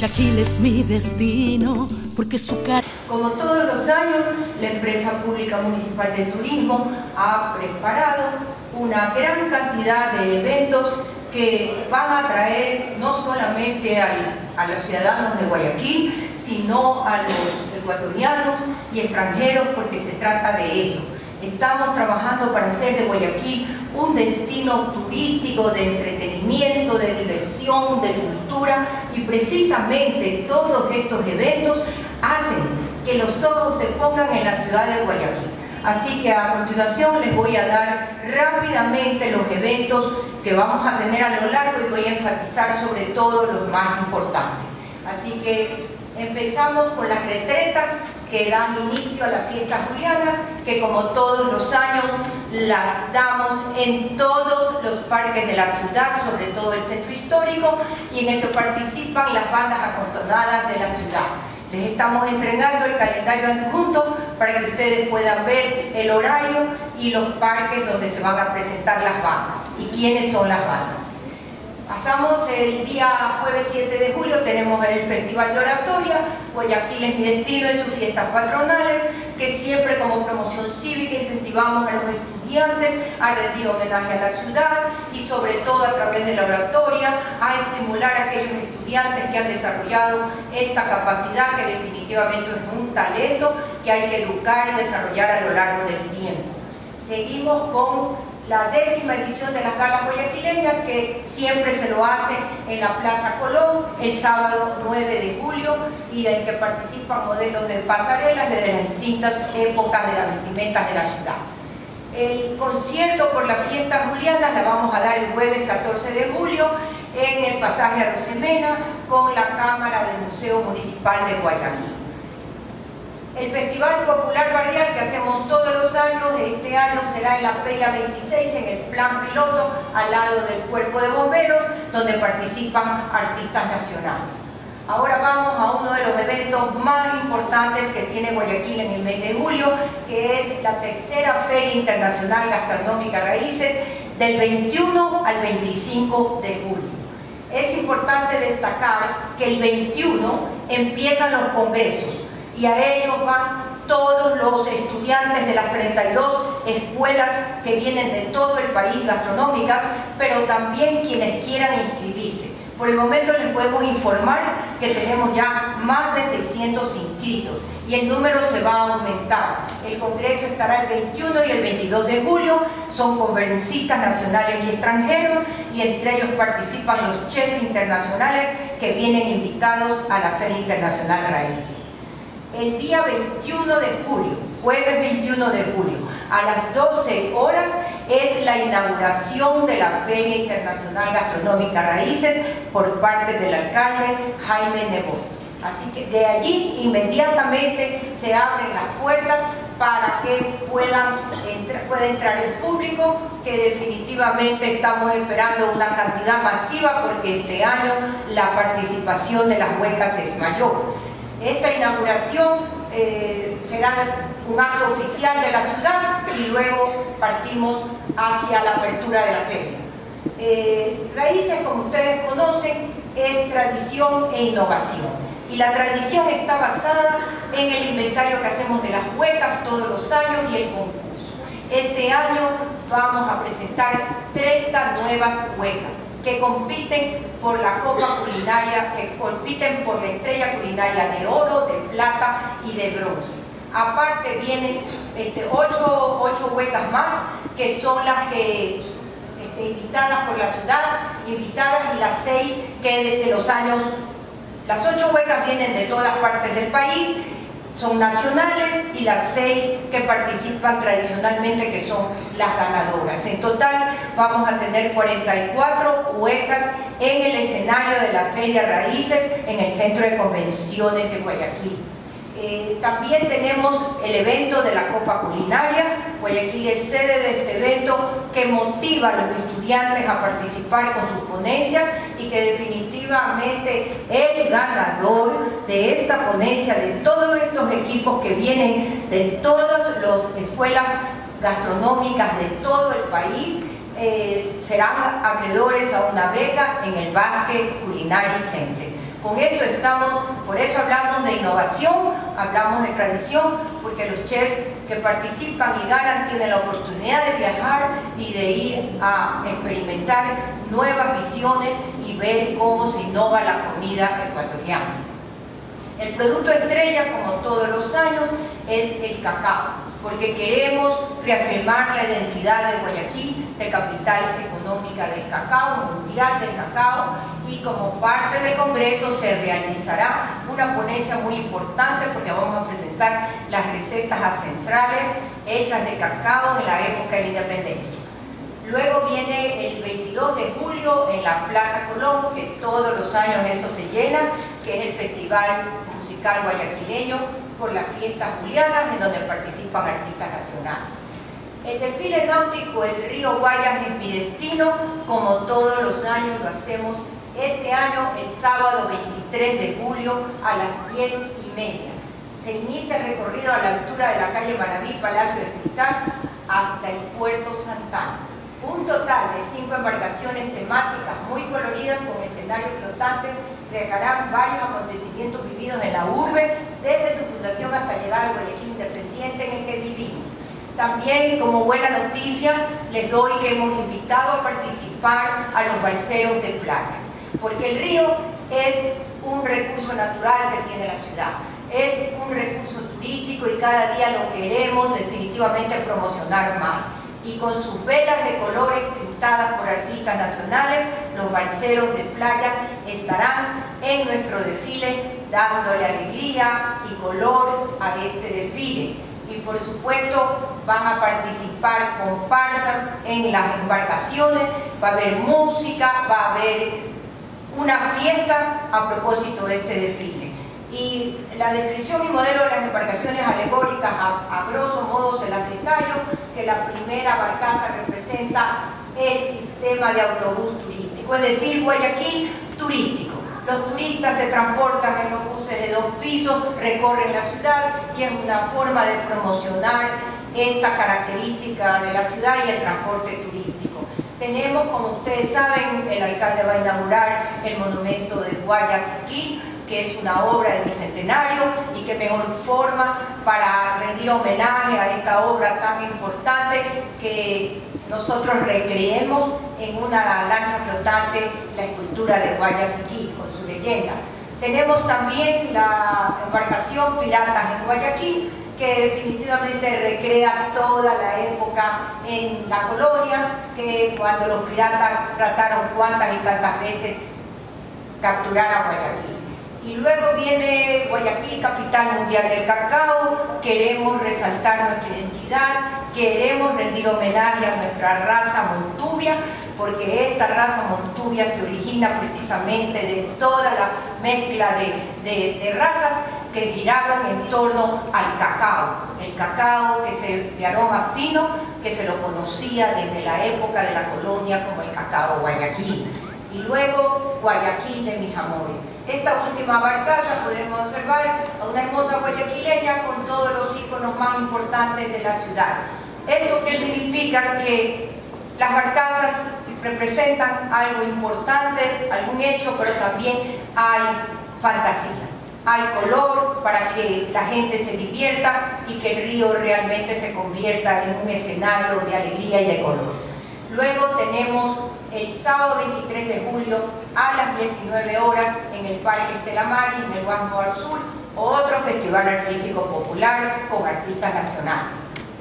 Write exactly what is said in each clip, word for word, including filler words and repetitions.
Guayaquil es mi destino, porque su cara... Como todos los años, la Empresa Pública Municipal de Turismo ha preparado una gran cantidad de eventos que van a atraer no solamente al, a los ciudadanos de Guayaquil, sino a los ecuatorianos y extranjeros, porque se trata de eso. Estamos trabajando para hacer de Guayaquil un destino turístico de entretenimiento, de diversión, de cultura, y precisamente todos estos eventos hacen que los ojos se pongan en la ciudad de Guayaquil. Así que a continuación les voy a dar rápidamente los eventos que vamos a tener a lo largo y voy a enfatizar sobre todo los más importantes. Así que empezamos con las retretas que dan inicio a la fiesta juliana, que como todos los años las damos en todos los parques de la ciudad, sobre todo el centro histórico, y en el que participan las bandas acordonadas de la ciudad. Les estamos entregando el calendario adjunto para que ustedes puedan ver el horario y los parques donde se van a presentar las bandas y quiénes son las bandas. Pasamos el día jueves siete de julio, tenemos el Festival de Oratoria, Guayaquil es mi destino en sus fiestas patronales, que siempre como promoción cívica incentivamos a los estudiantes a rendir homenaje a la ciudad y sobre todo a través de la oratoria a estimular a aquellos estudiantes que han desarrollado esta capacidad, que definitivamente es un talento que hay que educar y desarrollar a lo largo del tiempo. Seguimos con la décima edición de las galas guayaquileñas, que siempre se lo hace en la Plaza Colón el sábado nueve de julio, y en que participan modelos de pasarelas desde las distintas épocas de las vestimentas de la ciudad. El concierto por las fiestas julianas la vamos a dar el jueves catorce de julio en el pasaje Arosemena con la Cámara del Museo Municipal de Guayaquil. El Festival Popular Barrial que hacemos todos los años, este año será en la Pela veintiséis, en el plan piloto, al lado del Cuerpo de Bomberos, donde participan artistas nacionales. Ahora vamos a uno de los eventos más importantes que tiene Guayaquil en el mes de julio, que es la tercera Feria Internacional Gastronómica Raíces, del veintiuno al veinticinco de julio. Es importante destacar que el veintiuno empiezan los congresos, y a ellos van todos los estudiantes de las treinta y dos escuelas que vienen de todo el país gastronómicas, pero también quienes quieran inscribirse. Por el momento les podemos informar que tenemos ya más de seiscientos inscritos y el número se va a aumentar. El congreso estará el veintiuno y el veintidós de julio, son conferencistas nacionales y extranjeros, y entre ellos participan los chefs internacionales que vienen invitados a la Feria Internacional Raíces. El día veintiuno de julio, jueves veintiuno de julio, a las doce horas, es la inauguración de la Feria Internacional Gastronómica Raíces por parte del alcalde Jaime Nebot. Así que de allí inmediatamente se abren las puertas para que puedan entra, pueda entrar el público, que definitivamente estamos esperando una cantidad masiva porque este año la participación de las huecas es mayor. Esta inauguración eh, será un acto oficial de la ciudad y luego partimos hacia la apertura de la feria. Eh, Raíces, como ustedes conocen, es tradición e innovación. Y la tradición está basada en el inventario que hacemos de las huecas todos los años y el concurso. Este año vamos a presentar treinta nuevas huecas que compiten por la copa culinaria, que compiten por la estrella culinaria de oro, de plata y de bronce. Aparte vienen este, ocho, ocho huecas más, que son las que este, invitadas por la ciudad, invitadas, y las seis que desde los años, las ocho huecas vienen de todas partes del país, son nacionales, y las seis que participan tradicionalmente, que son las ganadoras. En total vamos a tener cuarenta y cuatro huecas en el escenario de la Feria Raíces en el Centro de Convenciones de Guayaquil. Eh, también tenemos el evento de la Copa Culinaria. Guayaquil es sede de este evento que motiva a los estudiantes a participar con sus ponencias, y que definitivamente el ganador de esta ponencia, de todos estos equipos que vienen de todas las escuelas gastronómicas de todo el país, eh, serán acreedores a una beca en el Basque Culinary Center. Con esto estamos, por eso hablamos de innovación, hablamos de tradición, porque los chefs que participan y ganan tienen la oportunidad de viajar y de ir a experimentar nuevas visiones y ver cómo se innova la comida ecuatoriana. El producto estrella, como todos los años, es el cacao, porque queremos reafirmar la identidad de Guayaquil, de capital económica del cacao, mundial del cacao, y como parte del Congreso se realizará una ponencia muy importante porque vamos a presentar las recetas ancestrales hechas de cacao en la época de la independencia. Luego viene el veintidós de julio en la Plaza Colón, que todos los años eso se llena, que es el Festival Musical Guayaquileño por las fiestas julianas, en donde participan artistas nacionales. El desfile náutico El Río Guayas es mi destino, como todos los años lo hacemos este año el sábado veintitrés de julio a las diez y media. Se inicia el recorrido a la altura de la calle Maraví, Palacio de Cristal, hasta el Puerto Santana. Un total de cinco embarcaciones temáticas muy coloridas con escenarios flotantes recrearán varios acontecimientos vividos en la urbe desde su fundación hasta llegar al Guayaquil independiente en el que vivimos. También, como buena noticia, les doy que hemos invitado a participar a los balseros de playas, porque el río es un recurso natural que tiene la ciudad, es un recurso turístico y cada día lo queremos definitivamente promocionar más. Y con sus velas de colores pintadas por artistas nacionales, los balseros de playas estarán en nuestro desfile dándole alegría y color a este desfile. Y por supuesto van a participar comparsas en las embarcaciones, va a haber música, va a haber una fiesta a propósito de este desfile. Y la descripción y modelo de las embarcaciones alegóricas, a, a grosso modo se las detallo, que la primera barcaza representa el sistema de autobús turístico, es decir, Guayaquil turístico. Los turistas se transportan en los buses de dos pisos, recorren la ciudad y es una forma de promocionar esta característica de la ciudad y el transporte turístico. Tenemos, como ustedes saben, el alcalde va a inaugurar el monumento de Guayaquil, que es una obra del Bicentenario, y qué mejor forma para rendir homenaje a esta obra tan importante que nosotros recreemos en una lancha flotante la escultura de Guayaquil con su leyenda. Tenemos también la embarcación Piratas en Guayaquil, que definitivamente recrea toda la época en la colonia, que cuando los piratas trataron cuantas y tantas veces capturar a Guayaquil. Y luego viene Guayaquil, capital mundial del cacao. Queremos resaltar nuestra identidad, queremos rendir homenaje a nuestra raza montubia, porque esta raza montubia se origina precisamente de toda la mezcla de, de, de razas que giraron en torno al cacao. El cacao que se, de aroma fino, que se lo conocía desde la época de la colonia como el cacao Guayaquil. Y luego Guayaquil de mis amores. Esta última barcaza podremos observar a una hermosa guayaquileña con todos los íconos más importantes de la ciudad. ¿Esto qué significa? Que las barcazas representan algo importante, algún hecho, pero también hay fantasía. Hay color para que la gente se divierta y que el río realmente se convierta en un escenario de alegría y de color. Luego tenemos el sábado veintitrés de julio a las diecinueve horas en el Parque Estela Maris, en el Guasmo al Sur, otro festival artístico popular con artistas nacionales.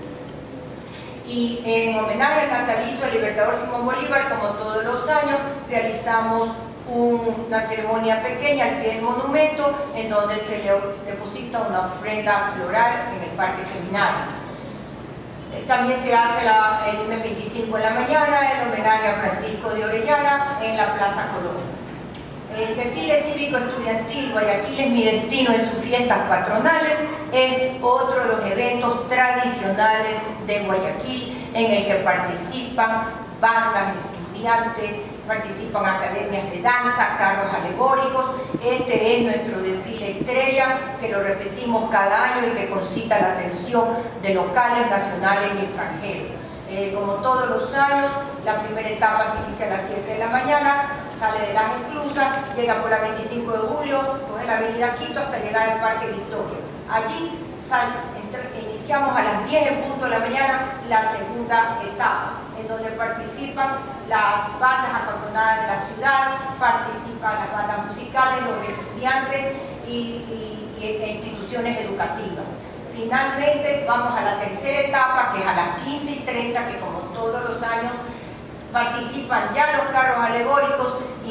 Y en homenaje al natalicio del libertador Simón Bolívar, como todos los años, realizamos una ceremonia pequeña al pie del monumento en donde se le deposita una ofrenda floral en el Parque Seminario. También se hace la, el lunes veinticinco de la mañana el homenaje a Francisco de Orellana en la Plaza Colón. El desfile cívico estudiantil Guayaquil es mi destino en sus fiestas patronales es otro de los eventos tradicionales de Guayaquil en el que participan bandas de estudiantes, participan academias de danza, carros alegóricos. Este es nuestro desfile estrella, que lo repetimos cada año y que concita la atención de locales, nacionales y extranjeros. Eh, como todos los años, la primera etapa se inicia a las siete de la mañana, sale de las Esclusas, llega por la veinticinco de julio, coge la avenida Quito hasta llegar al Parque Victoria. Allí sal, entre, iniciamos a las diez en punto de la mañana la segunda etapa, en donde participan las bandas acantonadas de la ciudad, participan las bandas musicales, los estudiantes y, y, y instituciones educativas. Finalmente vamos a la tercera etapa, que es a las quince y treinta, que como todos los años participan ya los carros alegóricos y,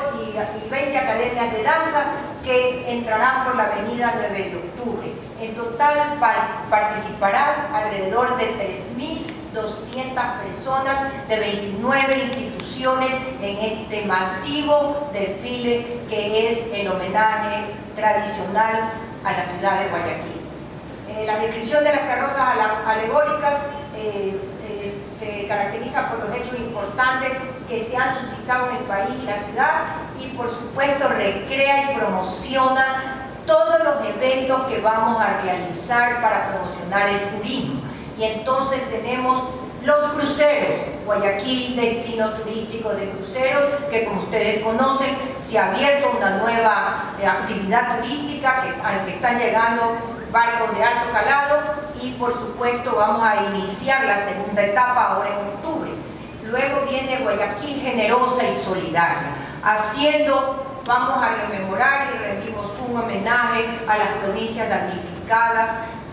y veinte academias de danza que entrarán por la avenida nueve de octubre. En total participarán alrededor de tres mil doscientas personas de veintinueve instituciones en este masivo desfile que es el homenaje tradicional a la ciudad de Guayaquil. Eh, la descripción de las carrozas alegóricas eh, eh, se caracteriza por los hechos importantes que se han suscitado en el país y la ciudad, y por supuesto recrea y promociona todos los eventos que vamos a realizar para promocionar el turismo. Y entonces tenemos los cruceros, Guayaquil, destino turístico de cruceros, que como ustedes conocen, se ha abierto una nueva eh, actividad turística que, al que están llegando barcos de alto calado, y por supuesto vamos a iniciar la segunda etapa ahora en octubre. Luego viene Guayaquil generosa y solidaria, haciendo, vamos a rememorar y rendimos un homenaje a las provincias damnificadas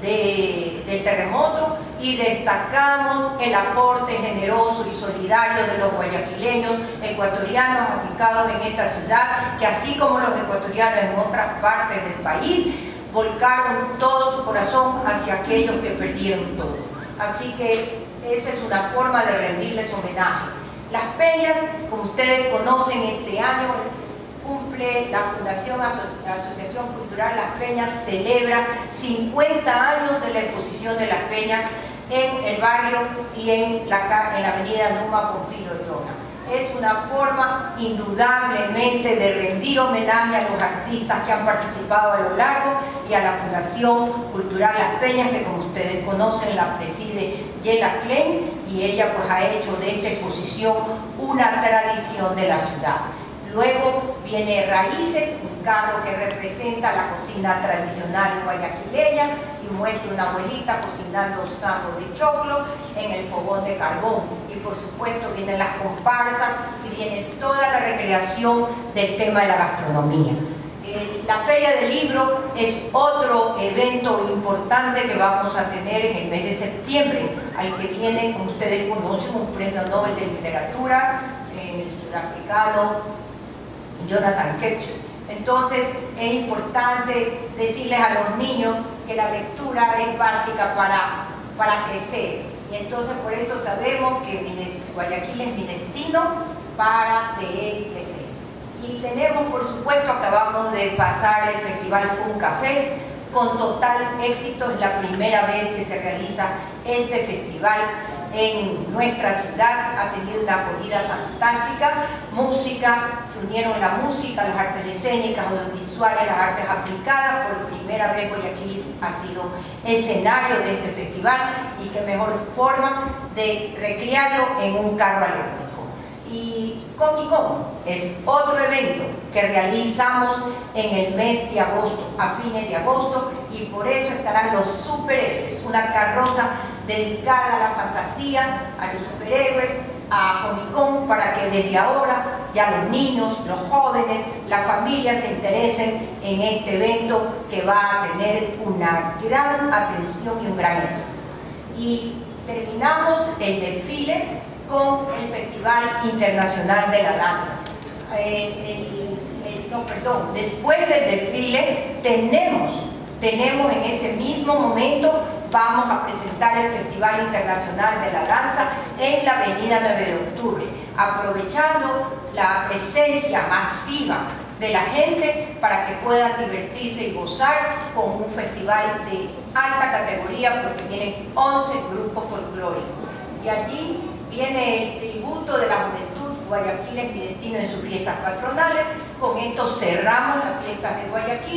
de, del terremoto, y destacamos el aporte generoso y solidario de los guayaquileños ecuatorianos ubicados en esta ciudad, que así como los ecuatorianos en otras partes del país, volcaron todo su corazón hacia aquellos que perdieron todo. Así que esa es una forma de rendirles homenaje. Las Peñas, como ustedes conocen, este año cumple la Fundación Aso- Asociación Cultural Las Peñas, celebra cincuenta años de la exposición de Las Peñas en el barrio y en la, en la avenida Numa Pompilio Llona. Es una forma indudablemente de rendir homenaje a los artistas que han participado a lo largo, y a la Fundación Cultural Las Peñas, que como ustedes conocen la preside Yela Klein, y ella pues ha hecho de esta exposición una tradición de la ciudad. Luego viene Raíces, un carro que representa la cocina tradicional guayaquileña y muestra una abuelita cocinando sango de choclo en el fogón de carbón. Y por supuesto vienen las comparsas y viene toda la recreación del tema de la gastronomía. Eh, la Feria del Libro es otro evento importante que vamos a tener en el mes de septiembre, al que viene, como ustedes conocen, un premio Nobel de Literatura, eh, el sudafricano Jonathan Ketchum. Entonces es importante decirles a los niños que la lectura es básica para, para crecer, y entonces por eso sabemos que Guayaquil es mi destino para leer y crecer. Y tenemos, por supuesto, acabamos de pasar el Festival Funkafest con total éxito. Es la primera vez que se realiza este festival en nuestra ciudad, ha tenido una acogida fantástica. Música, se unieron la música, las artes escénicas, audiovisuales, las artes aplicadas. Por primera vez Guayaquil ha sido escenario de este festival, y qué mejor forma de recrearlo en un carro alegórico. Y Comic Con es otro evento que realizamos en el mes de agosto, a fines de agosto, y por eso estarán los superhéroes, una carroza dedicada a la fantasía, a los superhéroes, a Comic Con, para que desde ahora ya los niños, los jóvenes, las familias se interesen en este evento que va a tener una gran atención y un gran éxito. Y terminamos el desfile con el Festival Internacional de la Danza. Eh, el, el, no, perdón, después del desfile tenemos, tenemos en ese mismo momento, vamos a presentar el Festival Internacional de la Danza en la avenida nueve de octubre, aprovechando la presencia masiva de la gente para que puedan divertirse y gozar con un festival de alta categoría, porque vienen once grupos folclóricos. Y allí viene el tributo de la juventud. Guayaquil es mi destino en sus fiestas patronales. Con esto cerramos las fiestas de Guayaquil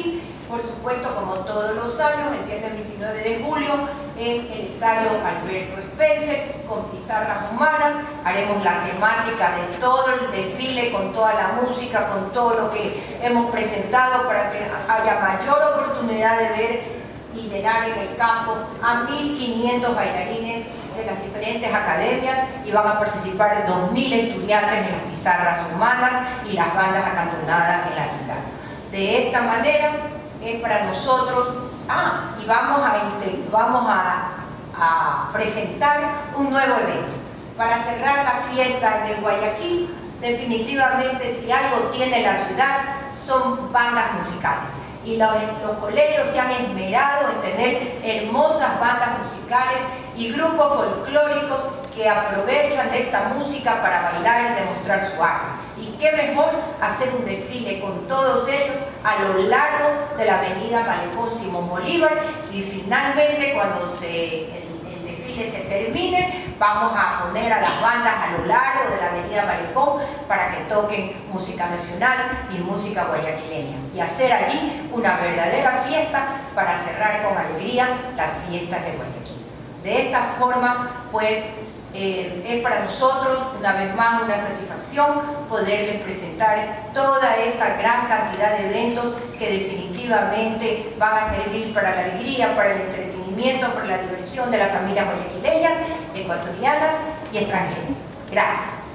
por supuesto, como todos los años, el viernes veintinueve de julio, en el estadio Alberto Spencer, con pizarras humanas. Haremos la temática de todo el desfile, con toda la música, con todo lo que hemos presentado, para que haya mayor oportunidad de ver y llenar en el campo a mil quinientos bailarines de las diferentes academias, y van a participar dos mil estudiantes en las pizarras humanas y las bandas acantonadas en la ciudad. De esta manera es para nosotros, ah, y vamos a, vamos a, a presentar un nuevo evento. Para cerrar la fiesta de Guayaquil, definitivamente si algo tiene la ciudad son bandas musicales. Y los, los colegios se han esmerado en tener hermosas bandas musicales y grupos folclóricos que aprovechan de esta música para bailar y demostrar su arte. Y qué mejor hacer un desfile con todos ellos a lo largo de la avenida Malecón Simón Bolívar, y finalmente cuando se, el, el desfile se termine, vamos a poner a las bandas a lo largo de la avenida Malecón para que toquen música nacional y música guayaquileña, y hacer allí una verdadera fiesta para cerrar con alegría las fiestas de Guayaquil. De esta forma, pues, eh, es para nosotros una vez más una satisfacción poderles presentar toda esta gran cantidad de eventos que definitivamente van a servir para la alegría, para el entretenimiento, para la diversión de las familias guayaquileñas, ecuatorianas y extranjeras. Gracias.